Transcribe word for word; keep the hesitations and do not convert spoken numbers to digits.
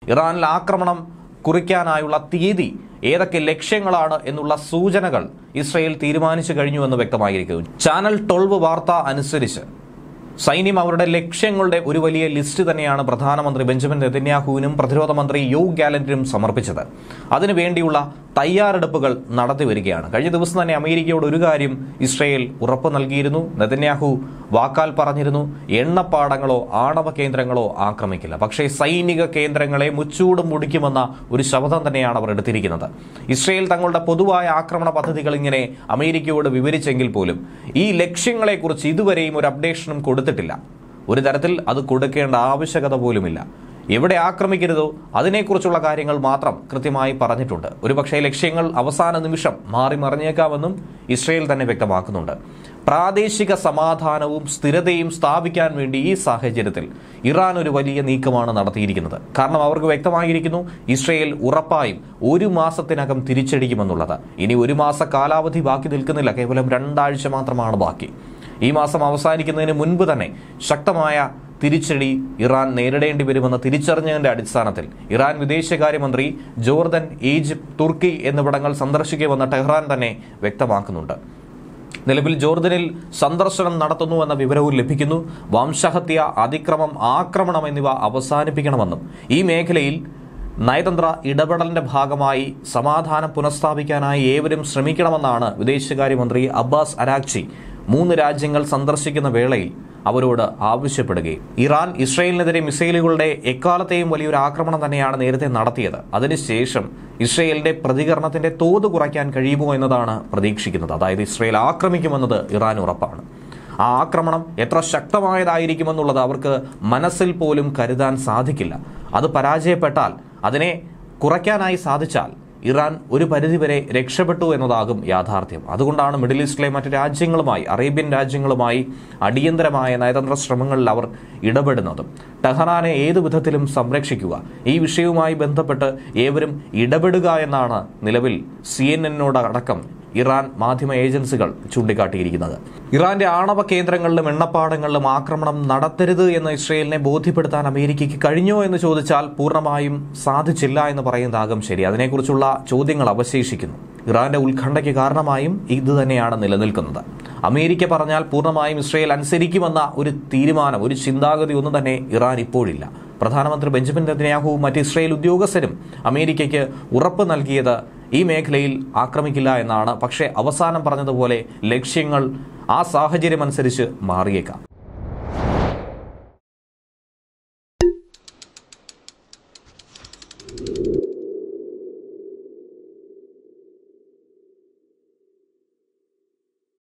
ഇറാനിൽ ആക്രമണം കുറിക്കാനായുള്ള തീയതി, ഏതൊക്കെ ലക്ഷ്യങ്ങളാണ് എന്നുള്ള സൂചനകൾ ഇസ്രയേൽ തീരുമാനിച്ചു കഴിഞ്ഞുവെന്ന് വ്യക്തമായിരിക്കുന്നു. ചാനൽ ട്വൽവ് വാർത്ത അനുസരിച്ച് സൈന്യം അവരുടെ ലക്ഷ്യങ്ങളുടെ ഒരു വലിയ ലിസ്റ്റ് തന്നെയാണ് പ്രധാനമന്ത്രി ബെഞ്ചമിൻ നെതന്യാഹുവിനും പ്രതിരോധ മന്ത്രി യോവ് ഗാലന്റിനും സമർപ്പിച്ചത്. അതിനുവേണ്ടിയുള്ള തയ്യാറെടുപ്പുകൾ നടത്തിവരികയാണ്. കഴിഞ്ഞ ദിവസം തന്നെ അമേരിക്കയോട് ഒരു കാര്യം ഇസ്രയേൽ ഉറപ്പ് നൽകിയിരുന്നു. നെതന്യാഹു വാക്കാൽ പറഞ്ഞിരുന്നു, എണ്ണപ്പാടങ്ങളോ ആണവ കേന്ദ്രങ്ങളോ ആക്രമിക്കില്ല. പക്ഷേ സൈനിക കേന്ദ്രങ്ങളെ മുച്ചൂടും മുടിക്കുമെന്ന ഒരു ശബ്ദം തന്നെയാണ് അവർ എടുത്തിരിക്കുന്നത്. ഇസ്രയേൽ തങ്ങളുടെ പൊതുവായ ആക്രമണ പദ്ധതികൾ ഇങ്ങനെ അമേരിക്കയോട് വിവരിച്ചെങ്കിൽ പോലും ഈ ലക്ഷ്യങ്ങളെക്കുറിച്ച് ഇതുവരെയും ഒരു അപ്ഡേഷനും കൊടുത്തിട്ടില്ല. ഒരു തരത്തിൽ അത് കൊടുക്കേണ്ട ആവശ്യകത പോലുമില്ല. എവിടെ ആക്രമിക്കരുതോ അതിനെക്കുറിച്ചുള്ള കാര്യങ്ങൾ മാത്രം കൃത്യമായി പറഞ്ഞിട്ടുണ്ട്. ഒരുപക്ഷേ ലക്ഷ്യങ്ങൾ അവസാന നിമിഷം മാറി മറിഞ്ഞേക്കാമെന്നും ഇസ്രയേൽ തന്നെ വ്യക്തമാക്കുന്നുണ്ട്. പ്രാദേശിക സമാധാനവും സ്ഥിരതയും സ്ഥാപിക്കാൻ വേണ്ടി ഈ സാഹചര്യത്തിൽ ഇറാൻ ഒരു വലിയ നീക്കമാണ് നടത്തിയിരിക്കുന്നത്. കാരണം അവർക്ക് വ്യക്തമായിരിക്കുന്നു ഇസ്രയേൽ ഉറപ്പായും ഒരു മാസത്തിനകം തിരിച്ചടിക്കുമെന്നുള്ളത്. ഇനി ഒരു മാസ കാലാവധി ബാക്കി നിൽക്കുന്നില്ല, കേവലം രണ്ടാഴ്ച മാത്രമാണ് ബാക്കി. ഈ മാസം അവസാനിക്കുന്നതിന് മുൻപ് തന്നെ ശക്തമായ തിരിച്ചടി ഇറാൻ നേരിടേണ്ടി വരുമെന്ന തിരിച്ചറിഞ്ഞതിന്റെ അടിസ്ഥാനത്തിൽ ഇറാൻ വിദേശകാര്യമന്ത്രി ജോർദൻ, ഈജിപ്ത്, തുർക്കി എന്നിവിടങ്ങൾ സന്ദർശിക്കുമെന്ന് ടെഹ്റാൻ തന്നെ വ്യക്തമാക്കുന്നുണ്ട്. നിലവിൽ ജോർദനിൽ സന്ദർശനം നടത്തുന്നുവെന്ന വിവരവും ലഭിക്കുന്നു. വംശഹത്യ, അതിക്രമം, ആക്രമണം എന്നിവ അവസാനിപ്പിക്കണമെന്നും ഈ മേഖലയിൽ നയതന്ത്ര ഇടപെടലിന്റെ ഭാഗമായി സമാധാനം പുനഃസ്ഥാപിക്കാനായി ഏവരും ശ്രമിക്കണമെന്നാണ് വിദേശകാര്യമന്ത്രി അബ്ബാസ് അരാക്ചി മൂന്ന് രാജ്യങ്ങൾ സന്ദർശിക്കുന്ന വേളയിൽ അവരോട് ആവശ്യപ്പെടുകയും. ഇറാൻ ഇസ്രയേലിനെതിരെ മിസൈലുകളുടെ എക്കാലത്തെയും വലിയൊരു ആക്രമണം തന്നെയാണ് നേരത്തെ നടത്തിയത്. അതിനുശേഷം ഇസ്രയേലിന്റെ പ്രതികരണത്തിന്റെ തോത് കുറയ്ക്കാൻ കഴിയുമോ എന്നതാണ് പ്രതീക്ഷിക്കുന്നത്. അതായത് ഇസ്രയേൽ ആക്രമിക്കുമെന്നത് ഇറാൻ ഉറപ്പാണ്. ആ ആക്രമണം എത്ര ശക്തമായതായിരിക്കുമെന്നുള്ളത് അവർക്ക് മനസ്സിൽ പോലും കരുതാൻ സാധിക്കില്ല. അത് പരാജയപ്പെട്ടാൽ, അതിനെ കുറയ്ക്കാനായി സാധിച്ചാൽ ഇറാൻ ഒരു പരിധിവരെ രക്ഷപ്പെട്ടു എന്നതാകും യാഥാർത്ഥ്യം. അതുകൊണ്ടാണ് മിഡിൽ ഈസ്റ്റിലെ മറ്റ് രാജ്യങ്ങളുമായി, അറേബ്യൻ രാജ്യങ്ങളുമായി അടിയന്തരമായ നയതന്ത്ര ശ്രമങ്ങളിൽ അവർ ഇടപെടുന്നതും. ടെഹ്റാനെ ഏതു വിധത്തിലും സംരക്ഷിക്കുക, ഈ വിഷയവുമായി ബന്ധപ്പെട്ട് ഏവരും ഇടപെടുക എന്നാണ് നിലവിൽ സി എൻ എന്നോട് അടക്കം ഇറാൻ മാധ്യമ ഏജൻസികൾ ചൂണ്ടിക്കാട്ടിയിരിക്കുന്നത്. ഇറാന്റെ ആണവ കേന്ദ്രങ്ങളിലും എണ്ണപ്പാടങ്ങളിലും ആക്രമണം നടത്തരുത് എന്ന് ഇസ്രയേലിനെ ബോധ്യപ്പെടുത്താൻ അമേരിക്കയ്ക്ക് കഴിഞ്ഞോ എന്ന് ചോദിച്ചാൽ പൂർണ്ണമായും സാധിച്ചില്ല എന്ന് പറയുന്നതാകും ശരി. അതിനെക്കുറിച്ചുള്ള ചോദ്യങ്ങൾ അവശേഷിക്കുന്നു. ഇറാന്റെ ഉത്കണ്ഠയ്ക്ക് കാരണമായും ഇത് തന്നെയാണ് നിലനിൽക്കുന്നത്. അമേരിക്ക പറഞ്ഞാൽ പൂർണ്ണമായും ഇസ്രയേൽ അനുസരിക്കുമെന്ന ഒരു തീരുമാനം, ഒരു ചിന്താഗതി ഒന്നും തന്നെ ഇറാൻ ഇപ്പോഴില്ല. പ്രധാനമന്ത്രി ബെഞ്ചമിൻ നെതന്യാഹുവും മറ്റ് ഇസ്രയേൽ ഉദ്യോഗസ്ഥരും അമേരിക്കയ്ക്ക് ഉറപ്പ് നൽകിയത് ഈ മേഖലയിൽ ആക്രമിക്കില്ല എന്നാണ്. പക്ഷേ അവസാനം പറഞ്ഞതുപോലെ ലക്ഷ്യങ്ങൾ ആ സാഹചര്യമനുസരിച്ച് മാറിയേക്കാം.